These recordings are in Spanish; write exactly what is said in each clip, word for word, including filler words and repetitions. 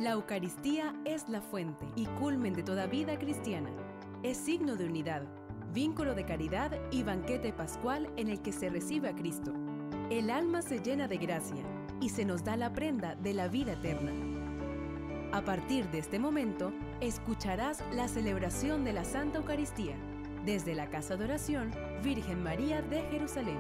La Eucaristía es la fuente y culmen de toda vida cristiana. Es signo de unidad, vínculo de caridad y banquete pascual en el que se recibe a Cristo. El alma se llena de gracia y se nos da la prenda de la vida eterna. A partir de este momento, escucharás la celebración de la Santa Eucaristía desde la Casa de Oración Virgen María de Jerusalén.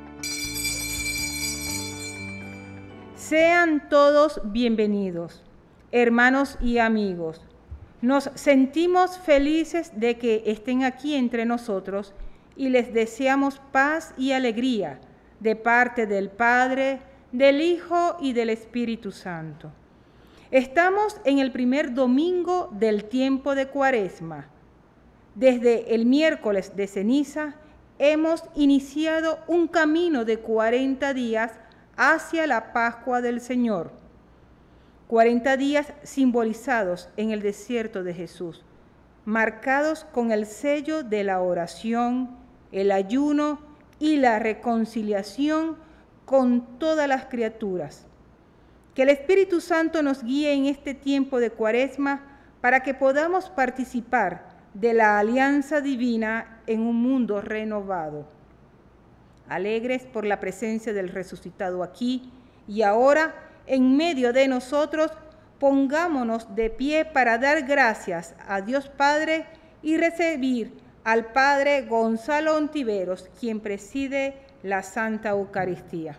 Sean todos bienvenidos, hermanos y amigos. Nos sentimos felices de que estén aquí entre nosotros y les deseamos paz y alegría de parte del Padre, del Hijo y del Espíritu Santo. Estamos en el primer domingo del tiempo de Cuaresma. Desde el miércoles de ceniza hemos iniciado un camino de cuarenta días hacia la Pascua del Señor. cuarenta días simbolizados en el desierto de Jesús, marcados con el sello de la oración, el ayuno y la reconciliación con todas las criaturas. Que el Espíritu Santo nos guíe en este tiempo de Cuaresma para que podamos participar de la alianza divina en un mundo renovado. Alegres por la presencia del resucitado aquí y ahora, en medio de nosotros, pongámonos de pie para dar gracias a Dios Padre y recibir al Padre Gonzalo Ontiveros, quien preside la Santa Eucaristía.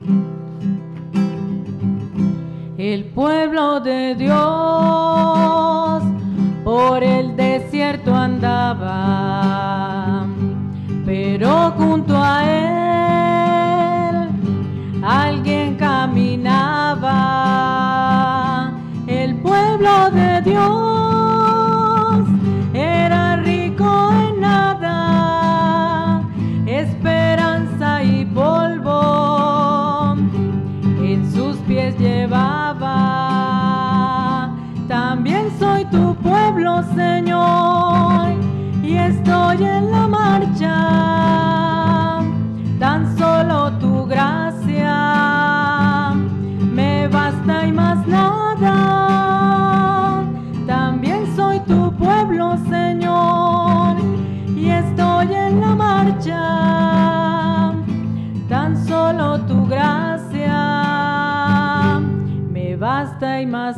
El pueblo de Dios por el desierto andaba, pero junto a él alguien caminaba. El pueblo de Dios era rico en nada, esperanza y polvo en sus pies llevaba. También soy tu pueblo, Señor, y estoy en la marcha. Tan solo tu gracia me basta y más nada. También soy tu pueblo, Señor, y estoy en la marcha. Tan solo tu gracia me basta y más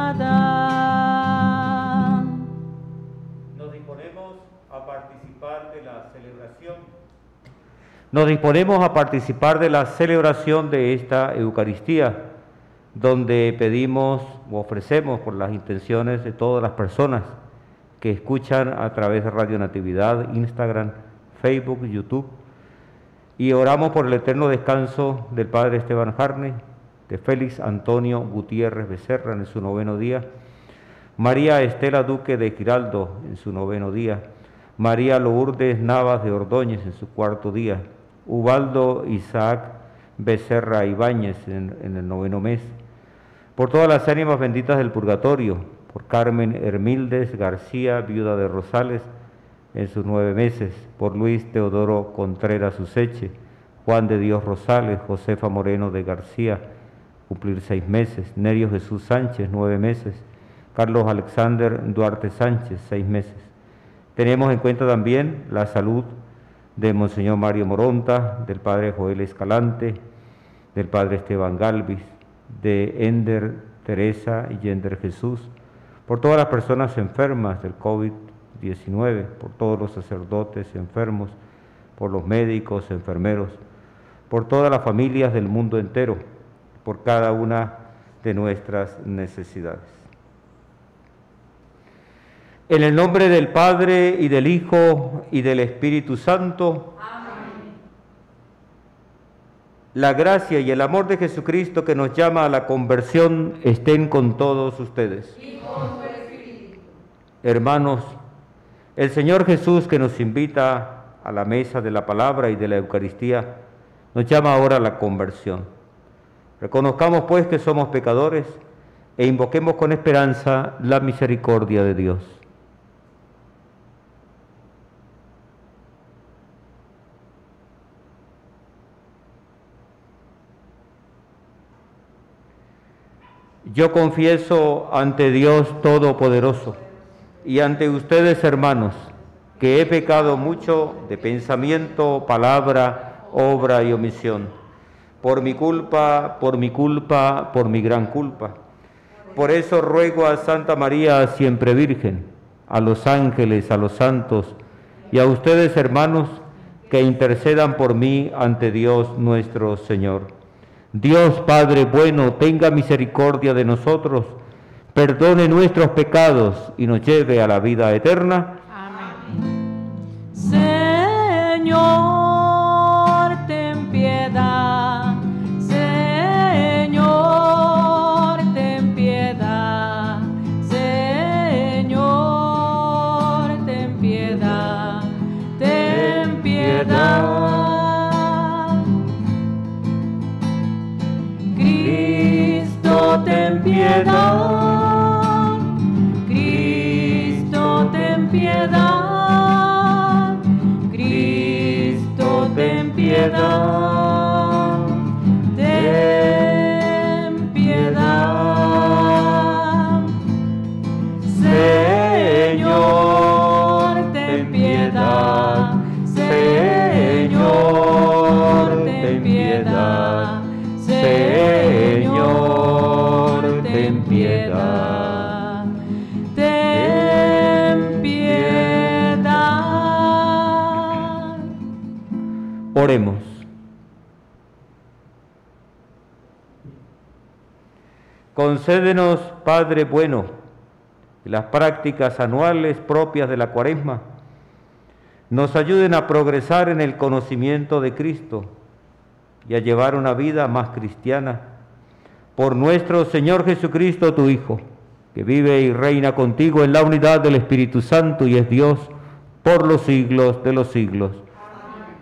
nada. Nos disponemos a participar de la celebración. Nos disponemos a participar de la celebración de esta Eucaristía, donde pedimos o ofrecemos por las intenciones de todas las personas que escuchan a través de Radio Natividad, Instagram, Facebook, YouTube, y oramos por el eterno descanso del Padre Esteban Harney, de Félix Antonio Gutiérrez Becerra en su noveno día, María Estela Duque de Giraldo en su noveno día, María Lourdes Navas de Ordóñez en su cuarto día, Ubaldo Isaac Becerra Ibáñez en, en el noveno mes, por todas las ánimas benditas del purgatorio, por Carmen Hermíldez García, viuda de Rosales, en sus nueve meses, por Luis Teodoro Contreras Useche, Juan de Dios Rosales, Josefa Moreno de García, cumplir seis meses, Nerio Jesús Sánchez, nueve meses, Carlos Alexander Duarte Sánchez, seis meses. Tenemos en cuenta también la salud de Monseñor Mario Moronta, del Padre Joel Escalante, del Padre Esteban Galvis, de Ender Teresa y Yender Jesús, por todas las personas enfermas del COVID diecinueve, por todos los sacerdotes enfermos, por los médicos, enfermeros, por todas las familias del mundo entero, por cada una de nuestras necesidades. En el nombre del Padre, y del Hijo, y del Espíritu Santo. Amén. La gracia y el amor de Jesucristo, que nos llama a la conversión, estén con todos ustedes. Y con tu espíritu. Hermanos, el Señor Jesús, que nos invita a la mesa de la palabra y de la Eucaristía, nos llama ahora a la conversión. Reconozcamos pues que somos pecadores e invoquemos con esperanza la misericordia de Dios. Yo confieso ante Dios Todopoderoso y ante ustedes, hermanos, que he pecado mucho de pensamiento, palabra, obra y omisión. Por mi culpa, por mi culpa, por mi gran culpa. Por eso ruego a Santa María, siempre Virgen, a los ángeles, a los santos y a ustedes, hermanos, que intercedan por mí ante Dios nuestro Señor. Dios Padre bueno, tenga misericordia de nosotros, perdone nuestros pecados y nos lleve a la vida eterna. Amén. Señor, ten piedad. Señor, ten piedad. Señor, ten piedad. Ten piedad. Ten piedad, Cristo, ten piedad, Cristo, ten piedad, ten piedad, Señor, ten piedad, Señor, ten piedad, Señor, ten piedad, ten piedad. Oremos. Concédenos, Padre bueno, que las prácticas anuales propias de la Cuaresma nos ayuden a progresar en el conocimiento de Cristo y a llevar una vida más cristiana. Por nuestro Señor Jesucristo, tu Hijo, que vive y reina contigo en la unidad del Espíritu Santo y es Dios por los siglos de los siglos. Amén.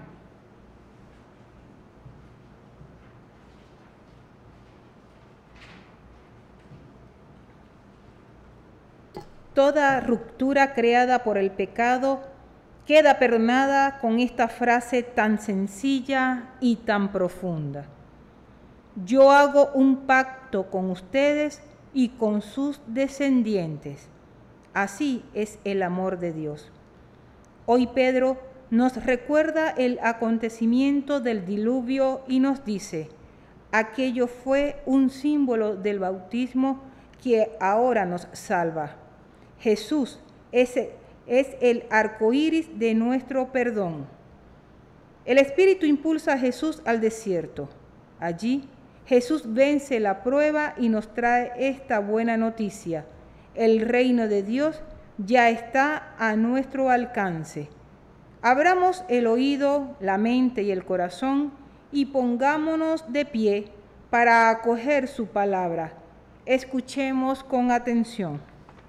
Toda ruptura creada por el pecado queda perdonada con esta frase tan sencilla y tan profunda. Yo hago un pacto con ustedes y con sus descendientes. Así es el amor de Dios. Hoy Pedro nos recuerda el acontecimiento del diluvio y nos dice, aquello fue un símbolo del bautismo que ahora nos salva. Jesús es el, es el arco iris de nuestro perdón. El Espíritu impulsa a Jesús al desierto. Allí Jesús vence la prueba y nos trae esta buena noticia. El reino de Dios ya está a nuestro alcance. Abramos el oído, la mente y el corazón y pongámonos de pie para acoger su palabra. Escuchemos con atención.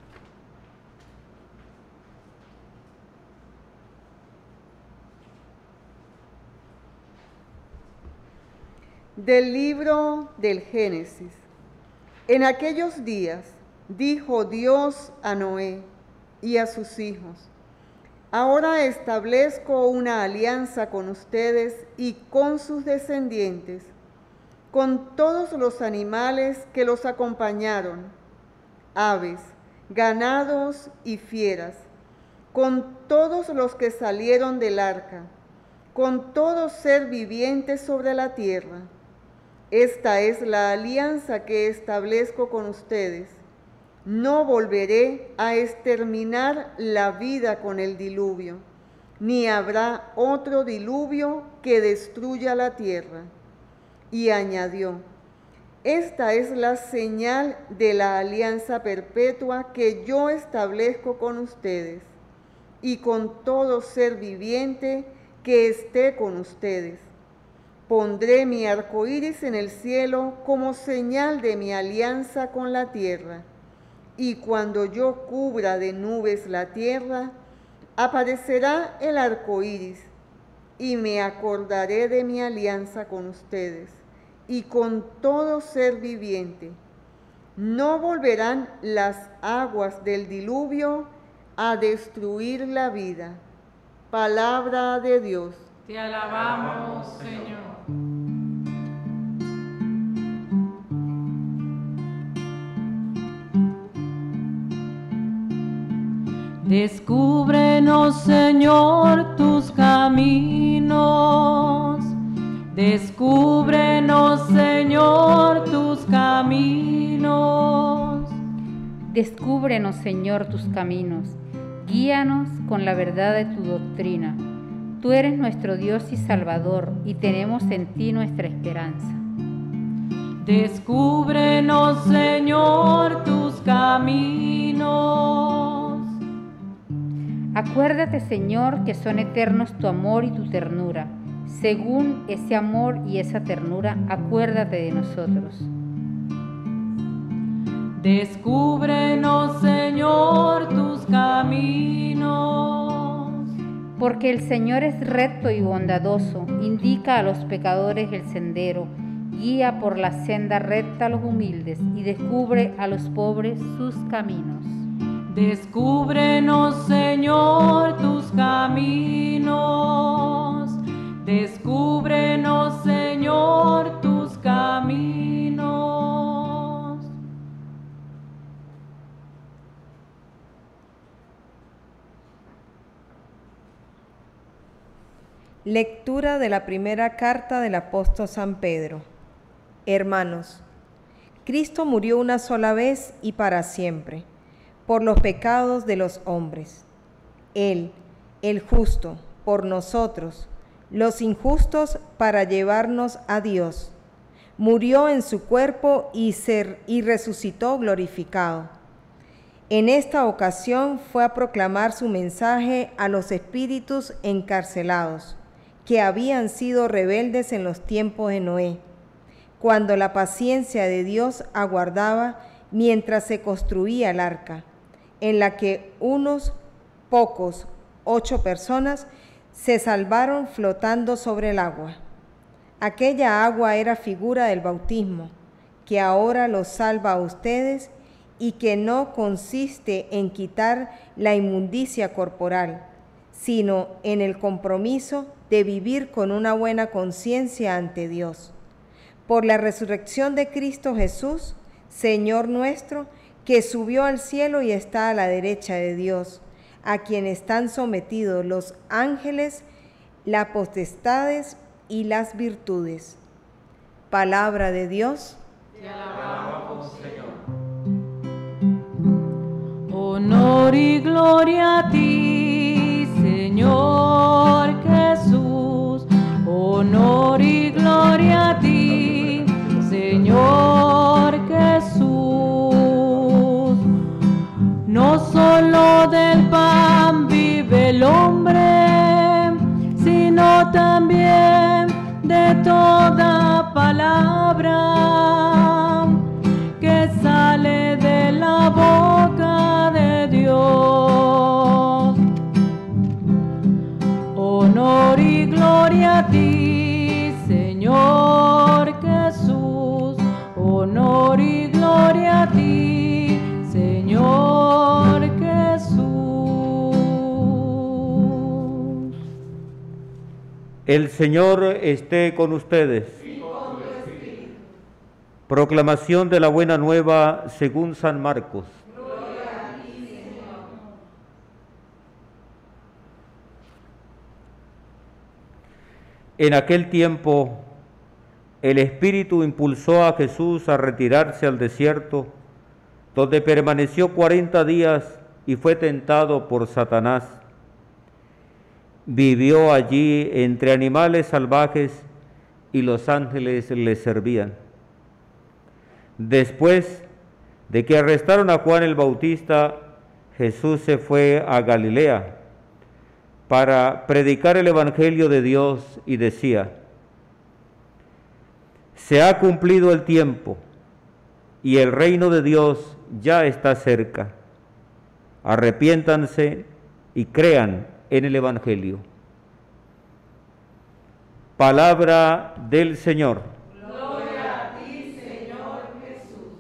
Del libro del Génesis. En aquellos días dijo Dios a Noé y a sus hijos: ahora establezco una alianza con ustedes y con sus descendientes, con todos los animales que los acompañaron, aves, ganados y fieras, con todos los que salieron del arca, con todo ser viviente sobre la tierra. Esta es la alianza que establezco con ustedes. No volveré a exterminar la vida con el diluvio, ni habrá otro diluvio que destruya la tierra. Y añadió: esta es la señal de la alianza perpetua que yo establezco con ustedes y con todo ser viviente que esté con ustedes. Pondré mi arco iris en el cielo como señal de mi alianza con la tierra. Y cuando yo cubra de nubes la tierra, aparecerá el arco iris, y me acordaré de mi alianza con ustedes y con todo ser viviente. No volverán las aguas del diluvio a destruir la vida. Palabra de Dios. Te alabamos, Señor. Descúbrenos, Señor, tus caminos. Descúbrenos, Señor, tus caminos. Descúbrenos, Señor, tus caminos. Guíanos con la verdad de tu doctrina. Tú eres nuestro Dios y Salvador, y tenemos en ti nuestra esperanza. Descúbrenos, Señor, tus caminos. Acuérdate, Señor, que son eternos tu amor y tu ternura. Según ese amor y esa ternura, acuérdate de nosotros. Descúbrenos, Señor, tus caminos. Porque el Señor es recto y bondadoso, indica a los pecadores el sendero, guía por la senda recta a los humildes y descubre a los pobres sus caminos. Descúbrenos, Señor, tus caminos. Descúbrenos, Señor, tus caminos. Lectura de la primera carta del apóstol San Pedro. Hermanos, Cristo murió una sola vez y para siempre, por los pecados de los hombres. Él, el justo, por nosotros, los injustos, para llevarnos a Dios. Murió en su cuerpo y, ser, y resucitó glorificado. En esta ocasión fue a proclamar su mensaje a los espíritus encarcelados, que habían sido rebeldes en los tiempos de Noé, cuando la paciencia de Dios aguardaba mientras se construía el arca, en la que unos pocos, ocho personas, se salvaron flotando sobre el agua. Aquella agua era figura del bautismo, que ahora los salva a ustedes y que no consiste en quitar la inmundicia corporal, sino en el compromiso de vivir con una buena conciencia ante Dios. Por la resurrección de Cristo Jesús, Señor nuestro, que subió al cielo y está a la derecha de Dios, a quien están sometidos los ángeles, las potestades y las virtudes. Palabra de Dios. Te alabamos, Señor. Honor y gloria a ti, Señor Jesús. Honor y gloria a ti, Señor Jesús. No solo del pan vive el hombre, sino también de toda palabra que sale de la boca de Dios. Honor y gloria a ti, Señor Jesús. Honor y gloria a ti, Señor Jesús. El Señor esté con ustedes. Y con tu espíritu. Proclamación de la Buena Nueva según San Marcos. Gloria a ti, Señor. En aquel tiempo, el Espíritu impulsó a Jesús a retirarse al desierto, donde permaneció cuarenta días y fue tentado por Satanás. Vivió allí entre animales salvajes y los ángeles le servían. Después de que arrestaron a Juan el Bautista, Jesús se fue a Galilea para predicar el Evangelio de Dios y decía: se ha cumplido el tiempo y el reino de Dios ya está cerca. Arrepiéntanse y crean en el Evangelio. Palabra del Señor. Gloria a ti, Señor Jesús.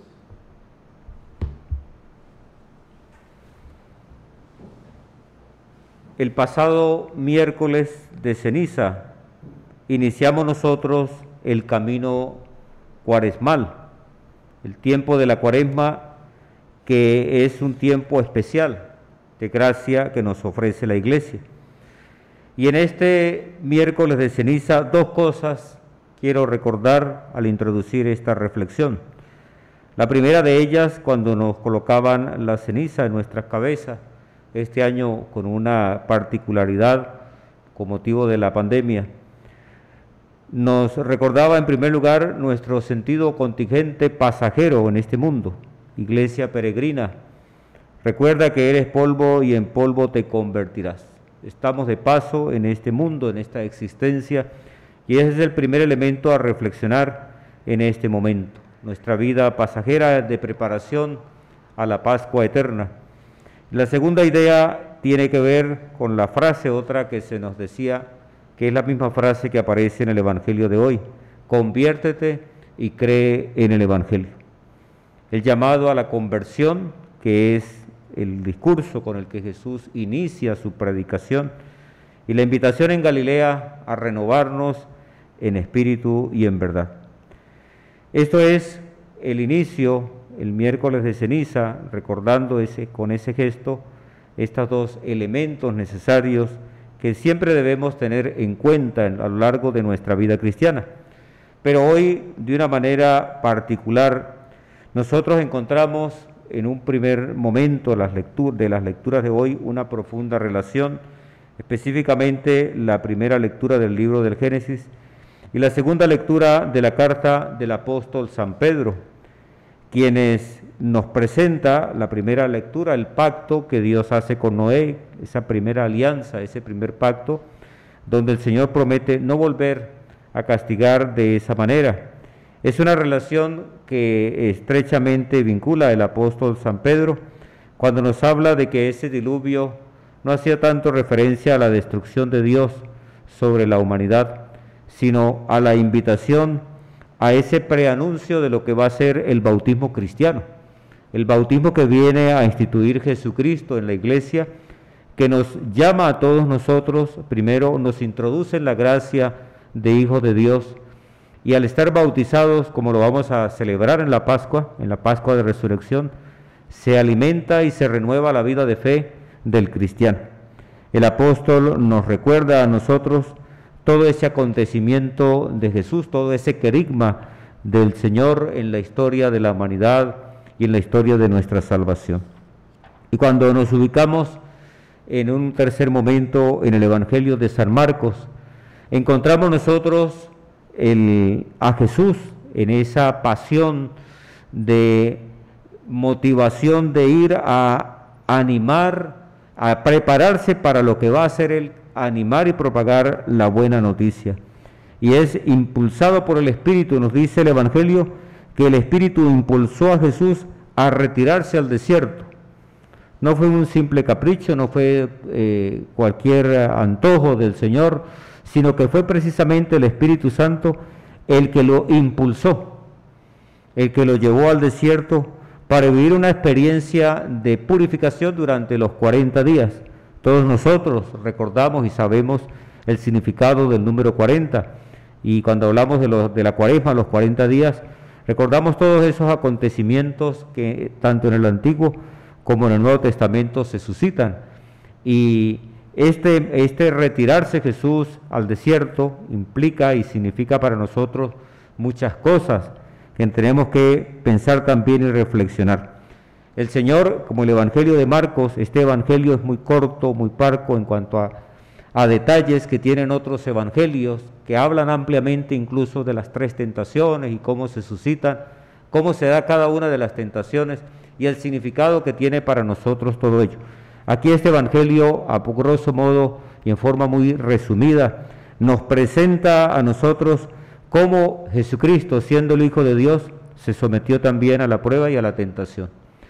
El pasado miércoles de ceniza iniciamos nosotros el camino cuaresmal, el tiempo de la Cuaresma, que es un tiempo especial, de gracia que nos ofrece la Iglesia. Y en este miércoles de ceniza, dos cosas quiero recordar al introducir esta reflexión. La primera de ellas, cuando nos colocaban la ceniza en nuestras cabezas, este año con una particularidad con motivo de la pandemia, nos recordaba en primer lugar nuestro sentido contingente pasajero en este mundo. Iglesia peregrina, recuerda que eres polvo y en polvo te convertirás. Estamos de paso en este mundo, en esta existencia, y ese es el primer elemento a reflexionar en este momento. Nuestra vida pasajera de preparación a la Pascua eterna. La segunda idea tiene que ver con la frase, otra que se nos decía, que es la misma frase que aparece en el Evangelio de hoy: conviértete y cree en el Evangelio. El llamado a la conversión, que es el discurso con el que Jesús inicia su predicación, y la invitación en Galilea a renovarnos en espíritu y en verdad. Esto es el inicio, el miércoles de ceniza, recordando ese, con ese gesto estos dos elementos necesarios que siempre debemos tener en cuenta a lo largo de nuestra vida cristiana. Pero hoy, de una manera particular, nosotros encontramos en un primer momento las lecturas, de las lecturas de hoy una profunda relación, específicamente la primera lectura del libro del Génesis y la segunda lectura de la carta del apóstol San Pedro, quienes nos presenta la primera lectura, el pacto que Dios hace con Noé, esa primera alianza, ese primer pacto, donde el Señor promete no volver a castigar de esa manera. Es una relación que estrechamente vincula el apóstol San Pedro cuando nos habla de que ese diluvio no hacía tanto referencia a la destrucción de Dios sobre la humanidad, sino a la invitación a ese preanuncio de lo que va a ser el bautismo cristiano, el bautismo que viene a instituir Jesucristo en la Iglesia, que nos llama a todos nosotros, primero nos introduce en la gracia de hijos de Dios, y al estar bautizados, como lo vamos a celebrar en la Pascua, en la Pascua de Resurrección, se alimenta y se renueva la vida de fe del cristiano. El apóstol nos recuerda a nosotros todo ese acontecimiento de Jesús, todo ese querigma del Señor en la historia de la humanidad y en la historia de nuestra salvación. Y cuando nos ubicamos en un tercer momento en el Evangelio de San Marcos, encontramos nosotros el, a Jesús en esa pasión de motivación de ir a animar, a prepararse para lo que va a ser el animar y propagar la buena noticia. Y es impulsado por el Espíritu, nos dice el Evangelio, que el Espíritu impulsó a Jesús a retirarse al desierto. No fue un simple capricho, no fue eh, cualquier antojo del Señor, sino que fue precisamente el Espíritu Santo el que lo impulsó, el que lo llevó al desierto para vivir una experiencia de purificación durante los cuarenta días. Todos nosotros recordamos y sabemos el significado del número cuarenta, y cuando hablamos de, los, de la cuaresma, los cuarenta días, recordamos todos esos acontecimientos que tanto en el Antiguo como en el Nuevo Testamento se suscitan. Y este, este retirarse Jesús al desierto implica y significa para nosotros muchas cosas que tenemos que pensar también y reflexionar. El Señor, como el Evangelio de Marcos, este Evangelio es muy corto, muy parco en cuanto a, a detalles que tienen otros evangelios, que hablan ampliamente incluso de las tres tentaciones y cómo se suscitan, cómo se da cada una de las tentaciones y el significado que tiene para nosotros todo ello. Aquí este Evangelio, a grosso modo y en forma muy resumida, nos presenta a nosotros cómo Jesucristo, siendo el Hijo de Dios, se sometió también a la prueba y a la tentación.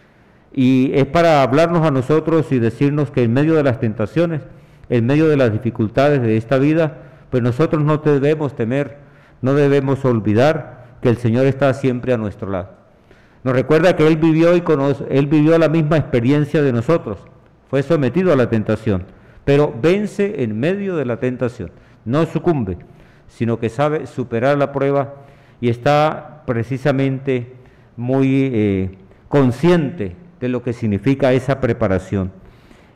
Y es para hablarnos a nosotros y decirnos que en medio de las tentaciones, en medio de las dificultades de esta vida, pues nosotros no debemos temer, no debemos olvidar que el Señor está siempre a nuestro lado. Nos recuerda que Él vivió y conoce, Él vivió la misma experiencia de nosotros, fue sometido a la tentación, pero vence en medio de la tentación, no sucumbe, sino que sabe superar la prueba y está precisamente muy eh, consciente de lo que significa esa preparación.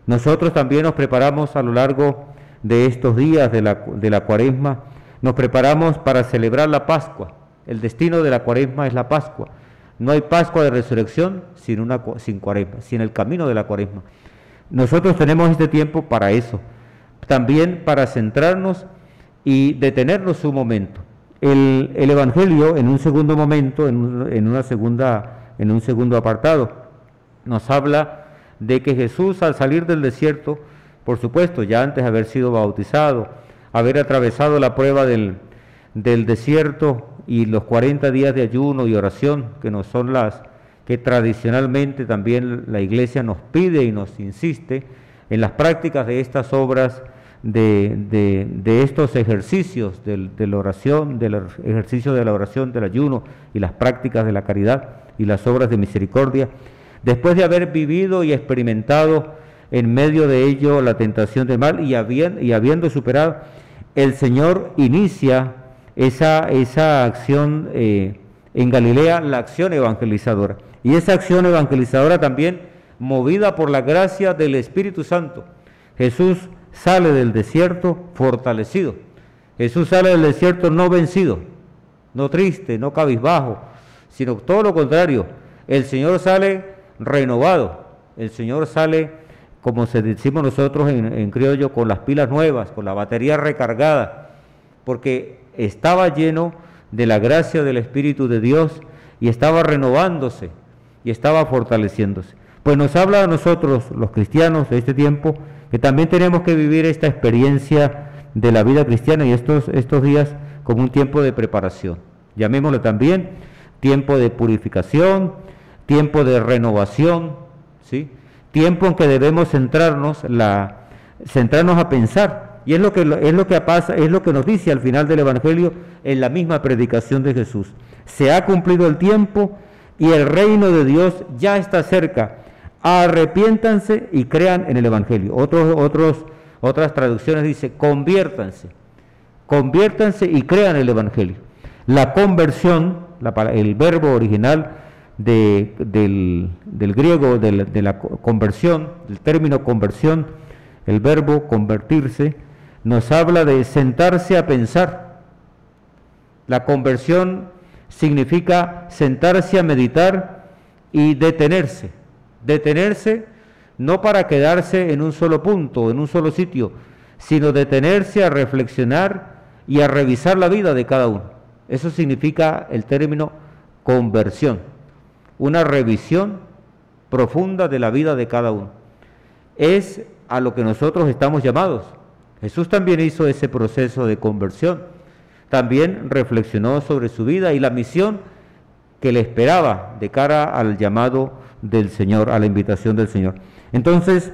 Nosotros también nos preparamos a lo largo de estos días de la, de la Cuaresma, nos preparamos para celebrar la Pascua. El destino de la Cuaresma es la Pascua. No hay Pascua de Resurrección sin, una, sin Cuaresma, sin el camino de la Cuaresma. Nosotros tenemos este tiempo para eso, también para centrarnos y detenernos un momento. El, el Evangelio, en un segundo momento, en, un, en, una segunda, en un segundo apartado, nos habla de que Jesús, al salir del desierto, por supuesto, ya antes de haber sido bautizado, haber atravesado la prueba del, del desierto y los cuarenta días de ayuno y oración, que no son las que tradicionalmente también la Iglesia nos pide y nos insiste en las prácticas de estas obras, de, de, de estos ejercicios de, de la oración, del ejercicio de la oración, del ayuno y las prácticas de la caridad y las obras de misericordia. Después de haber vivido y experimentado en medio de ello la tentación del mal y, habiendo, y habiendo superado, el Señor inicia esa, esa acción eh, en Galilea, la acción evangelizadora. Y esa acción evangelizadora también movida por la gracia del Espíritu Santo. Jesús sale del desierto fortalecido. Jesús sale del desierto no vencido, no triste, no cabizbajo, sino todo lo contrario. El Señor sale renovado. El Señor sale, como se decimos nosotros en, en criollo, con las pilas nuevas, con la batería recargada, porque estaba lleno de la gracia del Espíritu de Dios y estaba renovándose y estaba fortaleciéndose. Pues nos habla a nosotros, los cristianos de este tiempo, que también tenemos que vivir esta experiencia de la vida cristiana y estos, estos días como un tiempo de preparación. Llamémoslo también tiempo de purificación, tiempo de renovación, ¿sí? Tiempo en que debemos centrarnos, la, centrarnos a pensar. Y es lo que es lo que pasa, es lo que nos dice al final del Evangelio en la misma predicación de Jesús. Se ha cumplido el tiempo y el reino de Dios ya está cerca. Arrepiéntanse y crean en el Evangelio. Otros, otros, otras traducciones dice conviértanse, conviértanse y crean en el Evangelio. La conversión, la, el verbo original de, del, del griego de la, de la conversión, el término conversión, el verbo convertirse, nos habla de sentarse a pensar. La conversión significa sentarse a meditar y detenerse. Detenerse no para quedarse en un solo punto, en un solo sitio, sino detenerse a reflexionar y a revisar la vida de cada uno. Eso significa el término conversión, una revisión profunda de la vida de cada uno. Es a lo que nosotros estamos llamados. Jesús también hizo ese proceso de conversión, también reflexionó sobre su vida y la misión que le esperaba de cara al llamado del Señor, a la invitación del Señor. Entonces,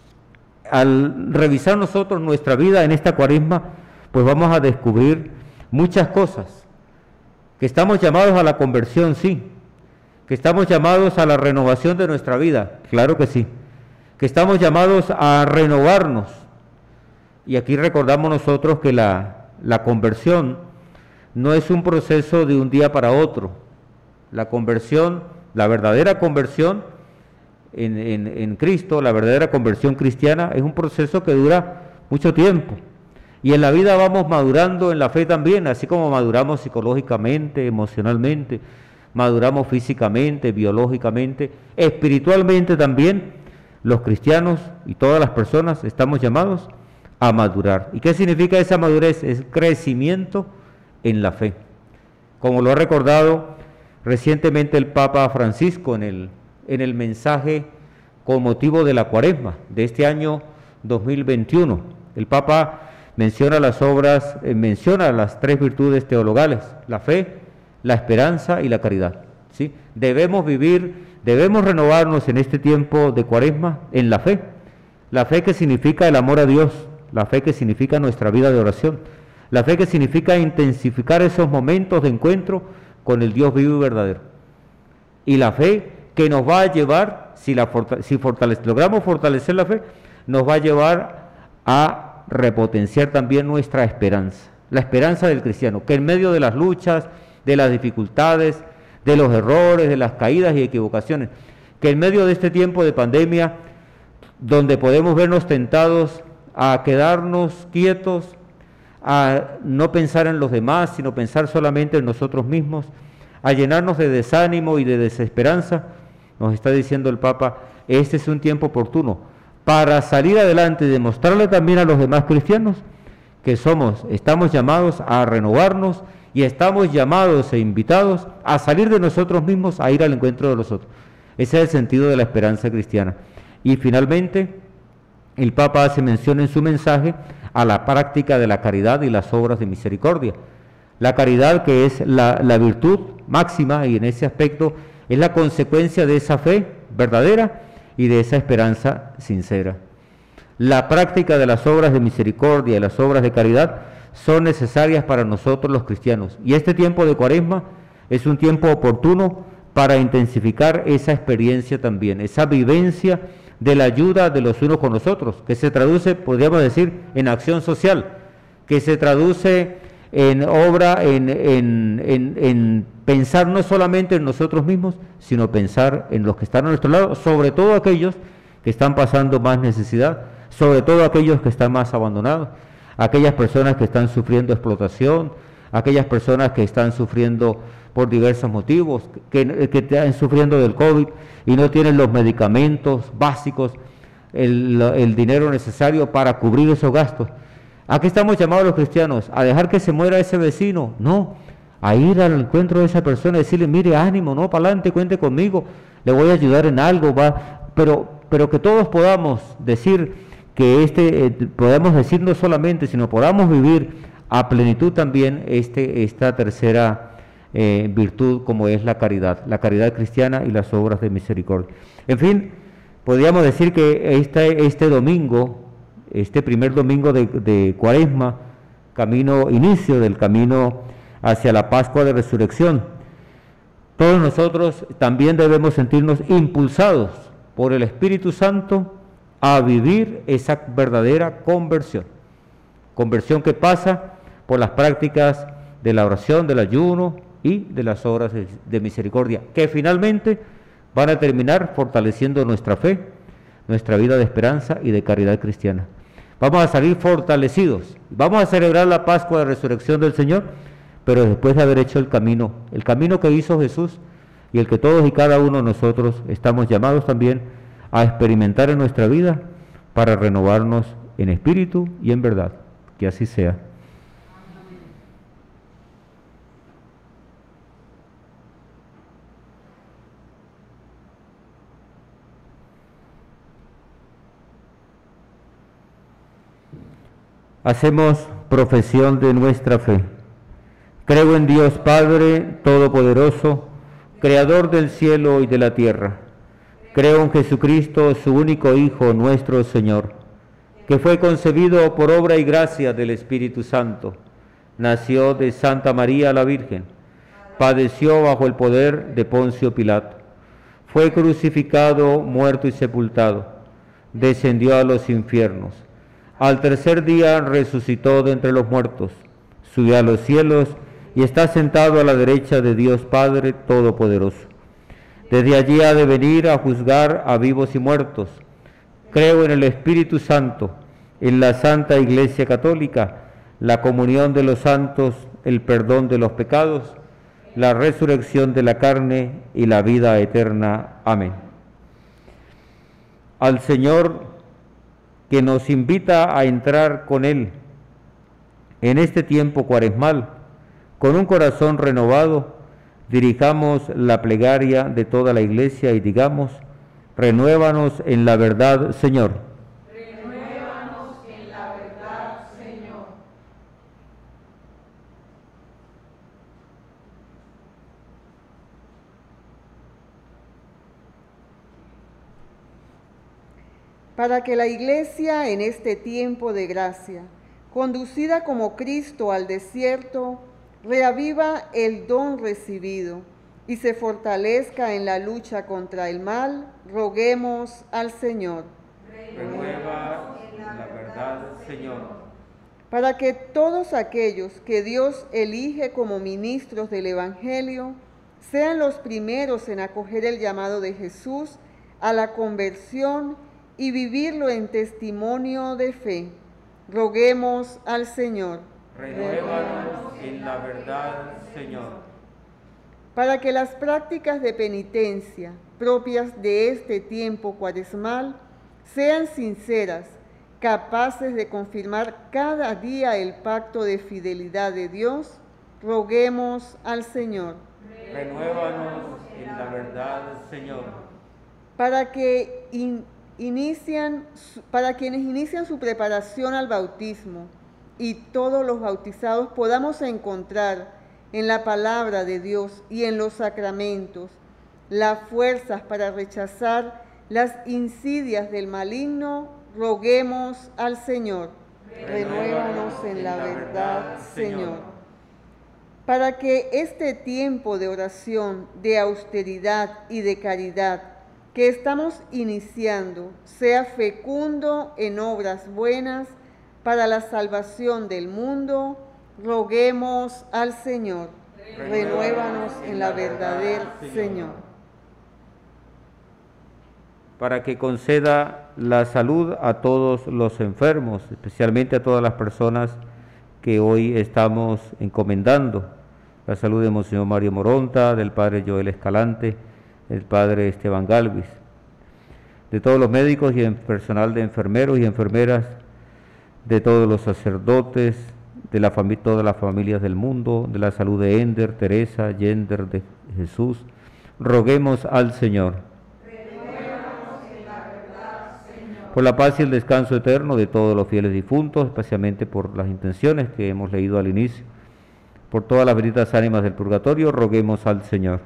al revisar nosotros nuestra vida en esta Cuaresma, pues vamos a descubrir muchas cosas, que estamos llamados a la conversión, sí, que estamos llamados a la renovación de nuestra vida, claro que sí, que estamos llamados a renovarnos. Y aquí recordamos nosotros que la, la conversión no es un proceso de un día para otro. La conversión, la verdadera conversión en, en, en Cristo, la verdadera conversión cristiana, es un proceso que dura mucho tiempo. Y en la vida vamos madurando en la fe también, así como maduramos psicológicamente, emocionalmente, maduramos físicamente, biológicamente, espiritualmente también. Los cristianos y todas las personas estamos llamados a madurar. ¿Y qué significa esa madurez? Es crecimiento en la fe. Como lo ha recordado recientemente el Papa Francisco en el, en el mensaje con motivo de la Cuaresma de este año dos mil veintiuno. El Papa menciona las obras, eh, menciona las tres virtudes teologales: la fe, la esperanza y la caridad, ¿sí? Debemos vivir, debemos renovarnos en este tiempo de Cuaresma en la fe. La fe que significa el amor a Dios, la fe que significa nuestra vida de oración, la fe que significa intensificar esos momentos de encuentro con el Dios vivo y verdadero. Y la fe que nos va a llevar, si, la si fortalece, logramos fortalecer la fe, nos va a llevar a repotenciar también nuestra esperanza, la esperanza del cristiano, que en medio de las luchas, de las dificultades, de los errores, de las caídas y equivocaciones, que en medio de este tiempo de pandemia donde podemos vernos tentados a quedarnos quietos, a no pensar en los demás, sino pensar solamente en nosotros mismos, a llenarnos de desánimo y de desesperanza. Nos está diciendo el Papa, este es un tiempo oportuno para salir adelante y demostrarle también a los demás cristianos que somos, estamos llamados a renovarnos y estamos llamados e invitados a salir de nosotros mismos, a ir al encuentro de los otros. Ese es el sentido de la esperanza cristiana. Y finalmente, el Papa hace mención en su mensaje a la práctica de la caridad y las obras de misericordia. La caridad, que es la, la virtud máxima, y en ese aspecto es la consecuencia de esa fe verdadera y de esa esperanza sincera. La práctica de las obras de misericordia y las obras de caridad son necesarias para nosotros los cristianos. Y este tiempo de Cuaresma es un tiempo oportuno para intensificar esa experiencia también, esa vivencia de la ayuda de los unos con los otros, que se traduce, podríamos decir, en acción social, que se traduce en obra, en, en, en, en pensar no solamente en nosotros mismos, sino pensar en los que están a nuestro lado, sobre todo aquellos que están pasando más necesidad, sobre todo aquellos que están más abandonados, aquellas personas que están sufriendo explotación, aquellas personas que están sufriendo por diversos motivos, que, que están sufriendo del COVID y no tienen los medicamentos básicos, el, el dinero necesario para cubrir esos gastos. ¿A qué estamos llamados los cristianos? ¿A dejar que se muera ese vecino? No, a ir al encuentro de esa persona y decirle, mire, ánimo, no, para adelante, cuente conmigo, le voy a ayudar en algo, va, pero, pero que todos podamos decir que este, eh, podamos decir no solamente, sino podamos vivir a plenitud también este, esta tercera eh, virtud, como es la caridad, la caridad cristiana y las obras de misericordia. En fin, podríamos decir que este, este domingo, este primer domingo de, de Cuaresma, camino, inicio del camino hacia la Pascua de Resurrección, todos nosotros también debemos sentirnos impulsados por el Espíritu Santo a vivir esa verdadera conversión, conversión que pasa por las prácticas de la oración, del ayuno y de las obras de, de misericordia, que finalmente van a terminar fortaleciendo nuestra fe, nuestra vida de esperanza y de caridad cristiana. Vamos a salir fortalecidos, vamos a celebrar la Pascua de Resurrección del Señor, pero después de haber hecho el camino, el camino que hizo Jesús y el que todos y cada uno de nosotros estamos llamados también a experimentar en nuestra vida para renovarnos en espíritu y en verdad. Que así sea. Hacemos profesión de nuestra fe. Creo en Dios Padre Todopoderoso, Creador del cielo y de la tierra. Creo en Jesucristo, su único Hijo, nuestro Señor, que fue concebido por obra y gracia del Espíritu Santo, nació de Santa María la Virgen, padeció bajo el poder de Poncio Pilato, fue crucificado, muerto y sepultado, descendió a los infiernos, al tercer día resucitó de entre los muertos, subió a los cielos y está sentado a la derecha de Dios Padre Todopoderoso. Desde allí ha de venir a juzgar a vivos y muertos. Creo en el Espíritu Santo, en la Santa Iglesia Católica, la comunión de los santos, el perdón de los pecados, la resurrección de la carne y la vida eterna. Amén. Al Señor, que nos invita a entrar con Él en este tiempo cuaresmal, con un corazón renovado, dirijamos la plegaria de toda la Iglesia y digamos, renuévanos en la verdad, Señor. Renuévanos en la verdad, Señor. Para que la Iglesia en este tiempo de gracia, conducida como Cristo al desierto, reaviva el don recibido y se fortalezca en la lucha contra el mal, roguemos al Señor. Renueva en la verdad, Señor. Para que todos aquellos que Dios elige como ministros del Evangelio sean los primeros en acoger el llamado de Jesús a la conversión y vivirlo en testimonio de fe. Roguemos al Señor. Renuévanos en la verdad, Señor. Para que las prácticas de penitencia propias de este tiempo cuaresmal sean sinceras, capaces de confirmar cada día el pacto de fidelidad de Dios, roguemos al Señor. Renuévanos en la verdad, Señor. Para que in, inician, para quienes inician su preparación al bautismo y todos los bautizados podamos encontrar en la palabra de Dios y en los sacramentos las fuerzas para rechazar las insidias del maligno, roguemos al Señor. Renuévanos en la verdad, Señor. Para que este tiempo de oración, de austeridad y de caridad que estamos iniciando sea fecundo en obras buenas para la salvación del mundo, roguemos al Señor. Renuévanos en la verdadera, Señor. Para que conceda la salud a todos los enfermos, especialmente a todas las personas que hoy estamos encomendando. La salud de Monseñor Mario Moronta, del Padre Joel Escalante, del Padre Esteban Galvis, de todos los médicos y el personal de enfermeros y enfermeras, de todos los sacerdotes, de la fami- todas las familias del mundo, de la salud de Ender, Teresa, Yender, de Jesús. Roguemos al Señor. Por la paz y el descanso eterno de todos los fieles difuntos, especialmente por las intenciones que hemos leído al inicio. Por todas las benditas ánimas del purgatorio, roguemos al Señor.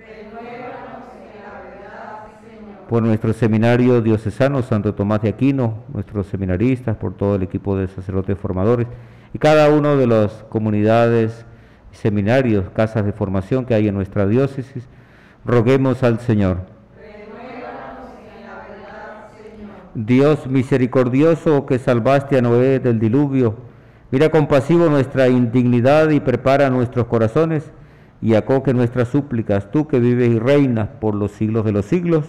Por nuestro seminario diocesano Santo Tomás de Aquino, nuestros seminaristas, por todo el equipo de sacerdotes formadores y cada uno de las comunidades, seminarios, casas de formación que hay en nuestra diócesis, roguemos al Señor. Dios misericordioso, que salvaste a Noé del diluvio, mira compasivo nuestra indignidad y prepara nuestros corazones y acoge nuestras súplicas, tú que vives y reinas por los siglos de los siglos.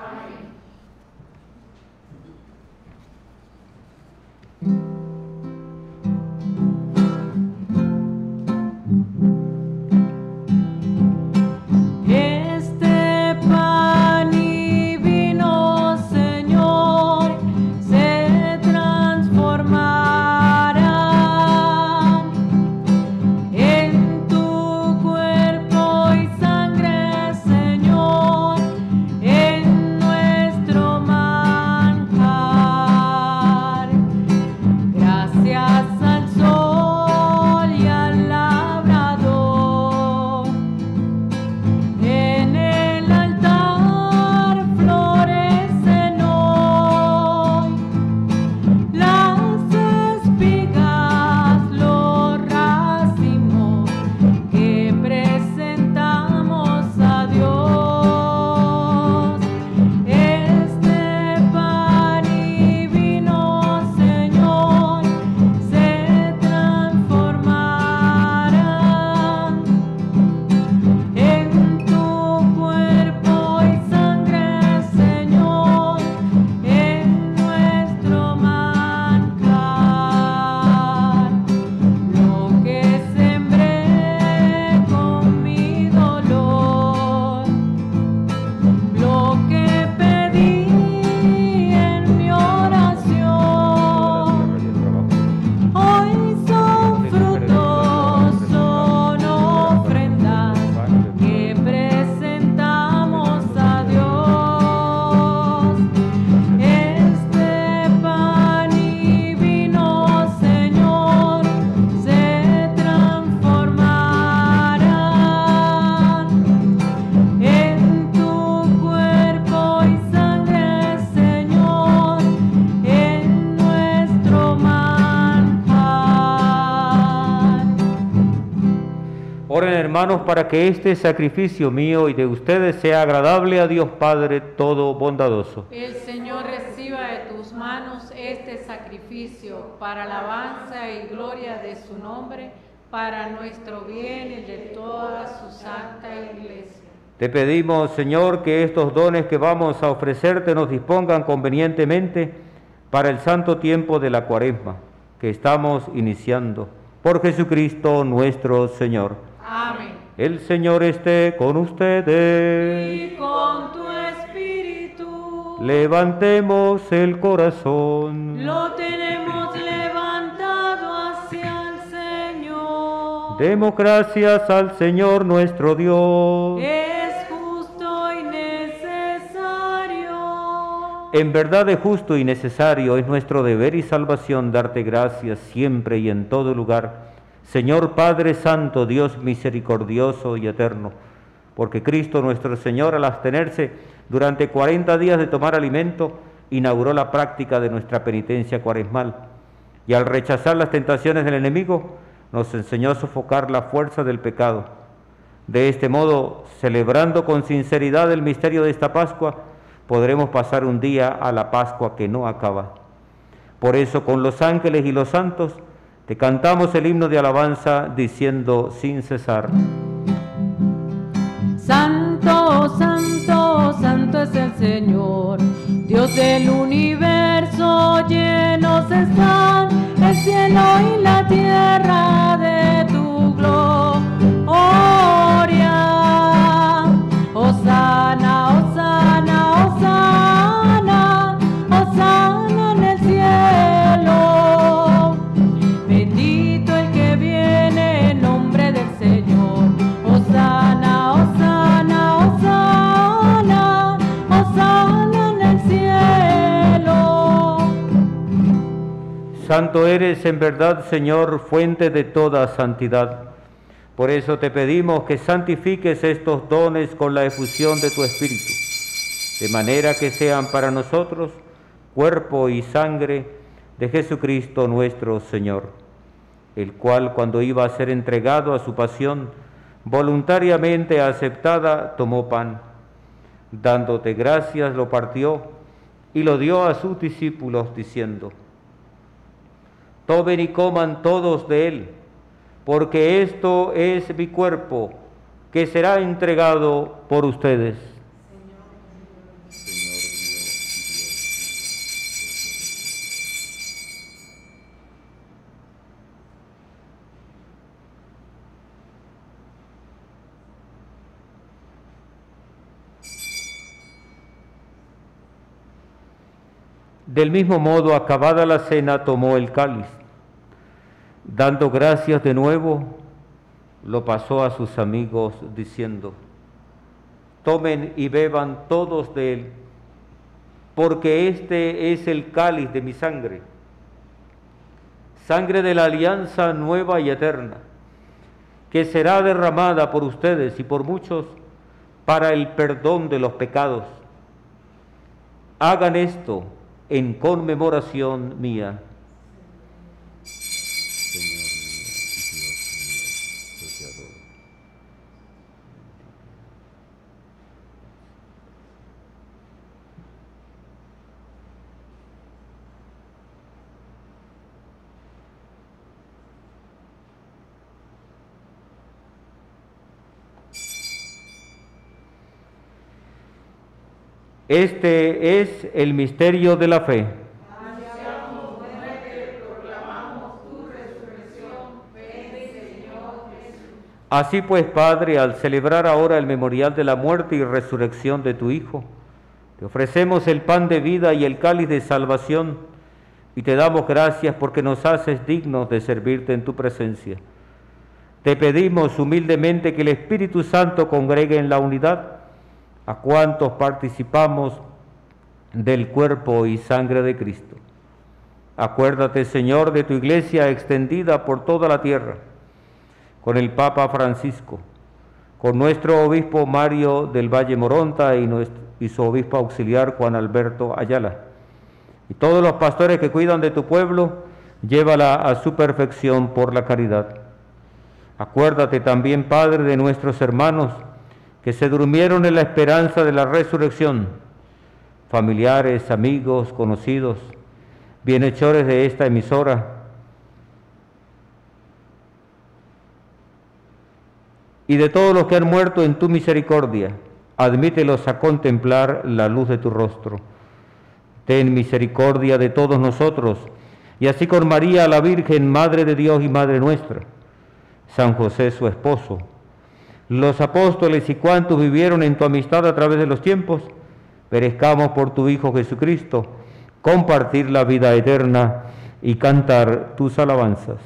Oren, hermanos, para que este sacrificio mío y de ustedes sea agradable a Dios Padre todo bondadoso. El Señor reciba de tus manos este sacrificio para alabanza y gloria de su nombre, para nuestro bien y de toda su santa Iglesia. Te pedimos, Señor, que estos dones que vamos a ofrecerte nos dispongan convenientemente para el santo tiempo de la Cuaresma que estamos iniciando. Por Jesucristo nuestro Señor. Amén. El Señor esté con ustedes. Y con tu espíritu. Levantemos el corazón. Lo tenemos levantado hacia el Señor. Demos gracias al Señor nuestro Dios. Es justo y necesario. En verdad es justo y necesario, es nuestro deber y salvación darte gracias siempre y en todo lugar, Señor Padre Santo, Dios misericordioso y eterno, porque Cristo nuestro Señor, al abstenerse durante cuarenta días de tomar alimento, inauguró la práctica de nuestra penitencia cuaresmal, y al rechazar las tentaciones del enemigo, nos enseñó a sofocar la fuerza del pecado. De este modo, celebrando con sinceridad el misterio de esta Pascua, podremos pasar un día a la Pascua que no acaba. Por eso, con los ángeles y los santos, te cantamos el himno de alabanza diciendo sin cesar: Santo, santo, santo es el Señor, Dios del universo, llenos están el cielo y la tierra de tu gloria. Hosana, hosana, hosana, hosana en el cielo. Bendito el que viene en nombre del Señor. Hosana, hosana, hosana, hosana en el cielo. Santo eres en verdad, Señor, fuente de toda santidad. Por eso te pedimos que santifiques estos dones con la efusión de tu Espíritu, de manera que sean para nosotros cuerpo y sangre de Jesucristo nuestro Señor, el cual, cuando iba a ser entregado a su pasión, voluntariamente aceptada, tomó pan, dándote gracias, lo partió y lo dio a sus discípulos, diciendo: tomen y coman todos de él, porque esto es mi cuerpo, que será entregado por ustedes. Del mismo modo, acabada la cena, tomó el cáliz. Dando gracias de nuevo, lo pasó a sus amigos diciendo: tomen y beban todos de él, porque este es el cáliz de mi sangre, sangre de la alianza nueva y eterna, que será derramada por ustedes y por muchos para el perdón de los pecados. Hagan esto en conmemoración mía. Este es el misterio de la fe. Anunciamos tu muerte, proclamamos tu resurrección. Ven, Señor Jesús. Así pues, Padre, al celebrar ahora el memorial de la muerte y resurrección de tu Hijo, te ofrecemos el pan de vida y el cáliz de salvación, y te damos gracias porque nos haces dignos de servirte en tu presencia. Te pedimos humildemente que el Espíritu Santo congregue en la unidad a cuantos participamos del cuerpo y sangre de Cristo. Acuérdate, Señor, de tu iglesia extendida por toda la tierra, con el Papa Francisco, con nuestro obispo Mario del Valle Moronta y, nuestro, y su obispo auxiliar Juan Alberto Ayala, y todos los pastores que cuidan de tu pueblo, llévala a su perfección por la caridad. Acuérdate también, Padre, de nuestros hermanos que se durmieron en la esperanza de la resurrección, familiares, amigos, conocidos, bienhechores de esta emisora, y de todos los que han muerto en tu misericordia, admítelos a contemplar la luz de tu rostro. Ten misericordia de todos nosotros, y así con María la Virgen, Madre de Dios y Madre nuestra, San José su esposo, los apóstoles y cuantos vivieron en tu amistad a través de los tiempos, merezcamos por tu Hijo Jesucristo compartir la vida eterna y cantar tus alabanzas.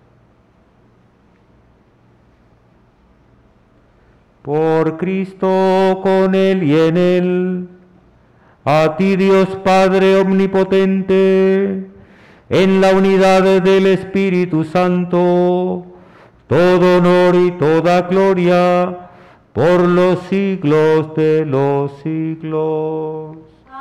Por Cristo, con Él y en Él, a ti Dios Padre omnipotente, en la unidad del Espíritu Santo, todo honor y toda gloria por los siglos de los siglos.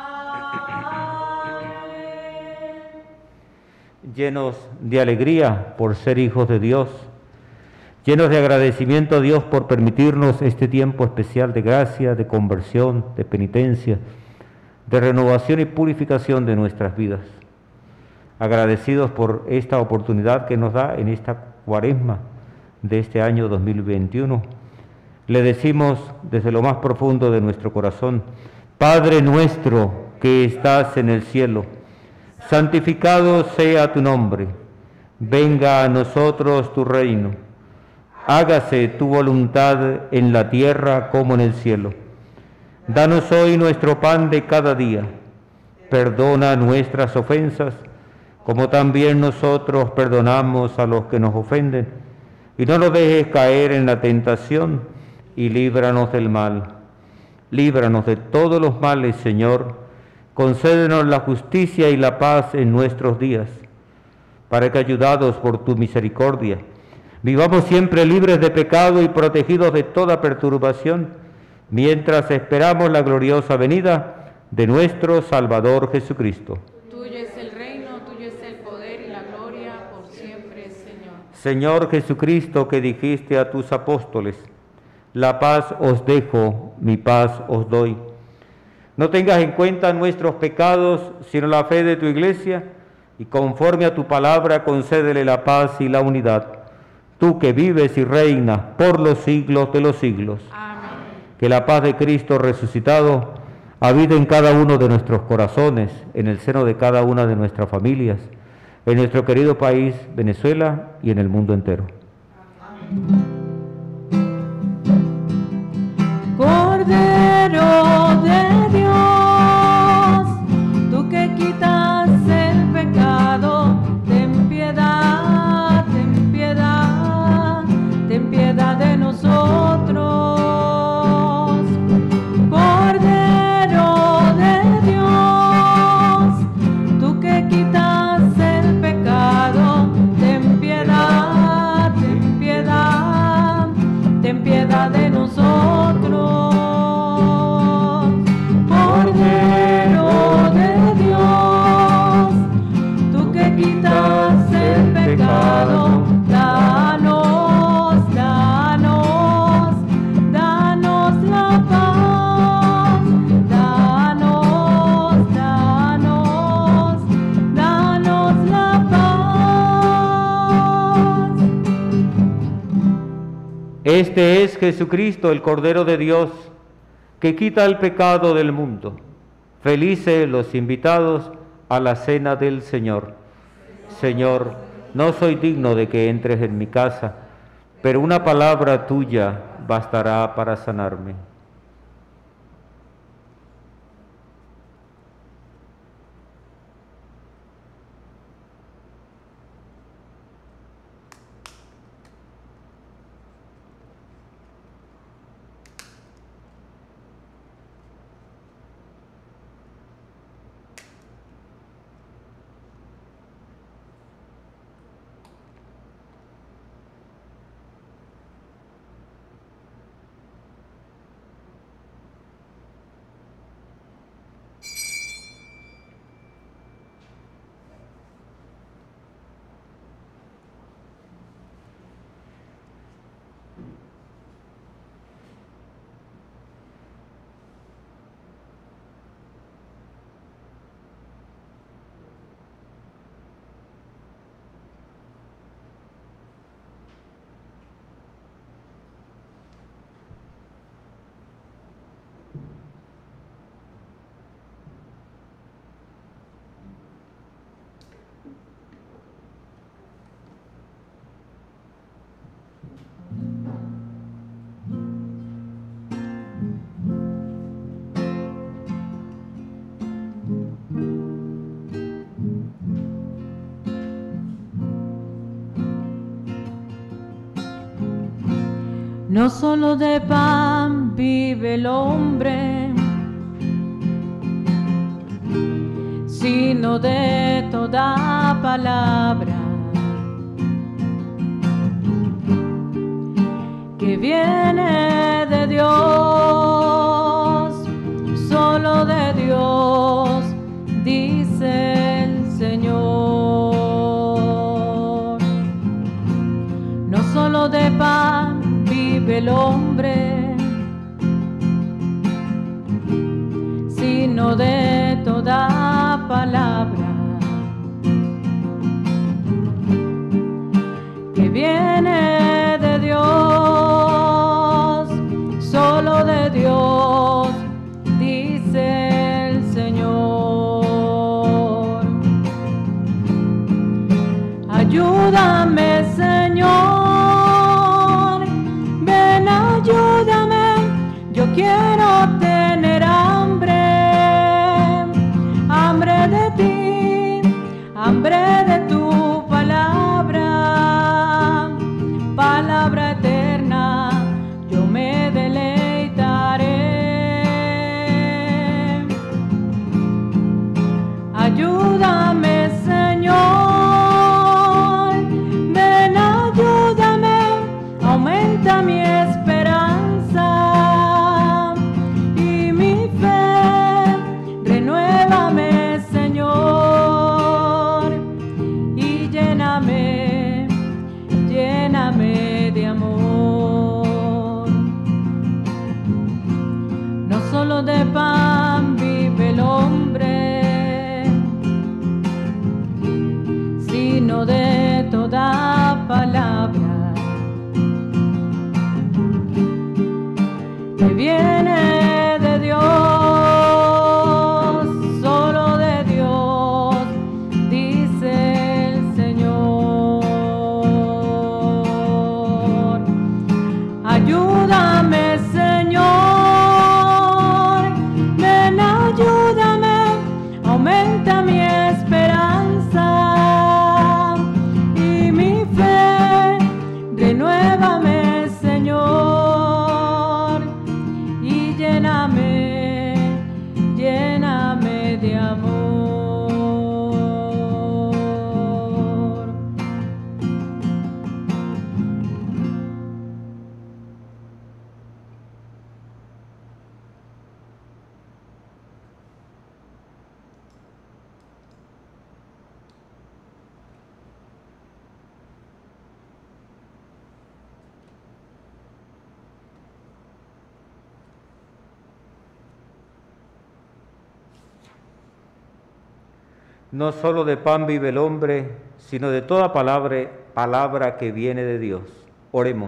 Llenos de alegría por ser hijos de Dios, llenos de agradecimiento a Dios por permitirnos este tiempo especial de gracia, de conversión, de penitencia, de renovación y purificación de nuestras vidas. Agradecidos por esta oportunidad que nos da en esta cuaresma de este año dos mil veintiuno, le decimos desde lo más profundo de nuestro corazón: Padre nuestro que estás en el cielo, santificado sea tu nombre, venga a nosotros tu reino, hágase tu voluntad en la tierra como en el cielo. Danos hoy nuestro pan de cada día, perdona nuestras ofensas, como también nosotros perdonamos a los que nos ofenden, y no nos dejes caer en la tentación, y líbranos del mal. Líbranos de todos los males, Señor, concédenos la justicia y la paz en nuestros días, para que, ayudados por tu misericordia, vivamos siempre libres de pecado y protegidos de toda perturbación, mientras esperamos la gloriosa venida de nuestro Salvador Jesucristo. Tuyo es el reino, tuyo es el poder y la gloria por siempre, Señor. Señor Jesucristo, que dijiste a tus apóstoles: la paz os dejo, mi paz os doy. No tengas en cuenta nuestros pecados, sino la fe de tu Iglesia, y conforme a tu palabra concédele la paz y la unidad. Tú que vives y reinas por los siglos de los siglos. Amén. Que la paz de Cristo resucitado habite en cada uno de nuestros corazones, en el seno de cada una de nuestras familias, en nuestro querido país, Venezuela, y en el mundo entero. Cordero de Dios, tú que quitas el pecado, ten piedad, ten piedad, ten piedad de nosotros. Cordero de Dios, tú que quitas el pecado, ten piedad, ten piedad, ten piedad de nosotros. Cordero de Dios, tú que quitas el pecado, danos, danos, danos la paz, danos, danos, danos la paz. Este es Jesucristo, el Cordero de Dios, que quita el pecado del mundo. Felices los invitados a la cena del Señor. Señor, no soy digno de que entres en mi casa, pero una palabra tuya bastará para sanarme. No solo de pan vive el hombre, sino de toda palabra que viene de Dios. Solo de Dios, dice el Señor. No solo de pan vive el hombre, sino de toda palabra que viene de Dios. Solo de Dios, dice el Señor. Ayúdame, Señor, ven, ayúdame. Yo quiero tener hambre, hambre de ti, hambre de tu palabra, palabra eterna. Yo me deleitaré. Ayúdame, Señor, ven, ayúdame, aumenta mi esperanza y mi fe, renuévame, Señor, y lléname, lléname de amor. No solo de pan vive el hombre, sino de toda palabra que viene de Dios. Solo de Dios, dice el Señor. Ayúdame, Señor, ven, ayúdame, aumenta mi esperanza y mi fe, renuévame, Señor, y lléname, lléname de amor. No solo de pan vive el hombre, sino de toda palabra, palabra que viene de Dios. Oremos.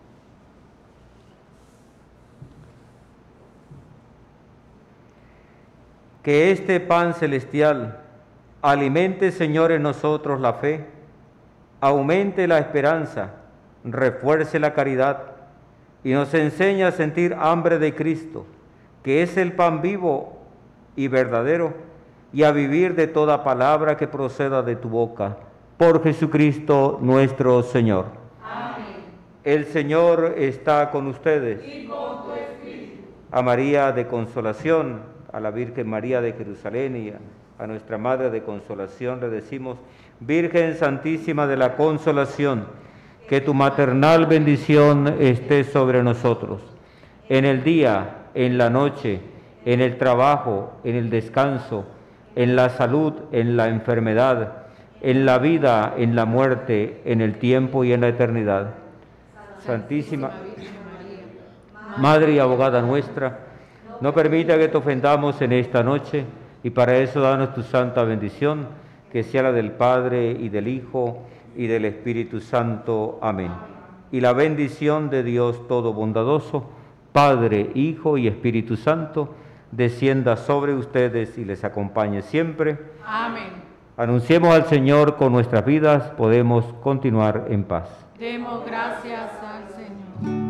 Que este pan celestial alimente, Señor, en nosotros la fe, aumente la esperanza, refuerce la caridad y nos enseñe a sentir hambre de Cristo, que es el pan vivo y verdadero, y a vivir de toda palabra que proceda de tu boca. Por Jesucristo nuestro Señor. Amén. El Señor está con ustedes. Y con tu espíritu. A María de Consolación, a la Virgen María de Jerusalén y a, a nuestra Madre de Consolación le decimos: Virgen Santísima de la Consolación, que tu maternal bendición esté sobre nosotros, en el día, en la noche, en el trabajo, en el descanso, en la salud, en la enfermedad, en la vida, en la muerte, en el tiempo y en la eternidad. Santísima Madre y abogada nuestra, no permita que te ofendamos en esta noche, y para eso danos tu santa bendición, que sea la del Padre y del Hijo y del Espíritu Santo. Amén. Y la bendición de Dios todo bondadoso, Padre, Hijo y Espíritu Santo, descienda sobre ustedes y les acompañe siempre. Amén. Anunciemos al Señor con nuestras vidas, podemos continuar en paz. Demos gracias al Señor.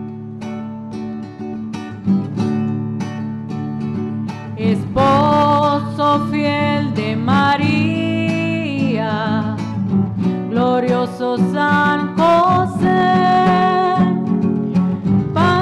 Esposo fiel de María, glorioso San José,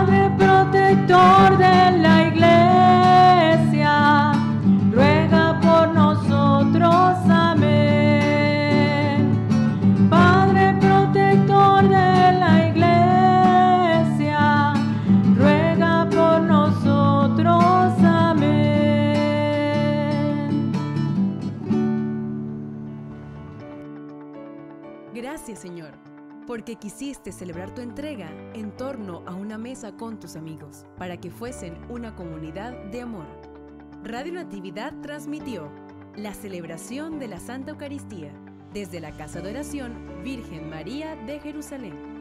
Gracias, Señor, porque quisiste celebrar tu entrega en torno a una mesa con tus amigos, para que fuesen una comunidad de amor. Radio Natividad transmitió la celebración de la Santa Eucaristía desde la Casa de Oración Virgen María de Jerusalén.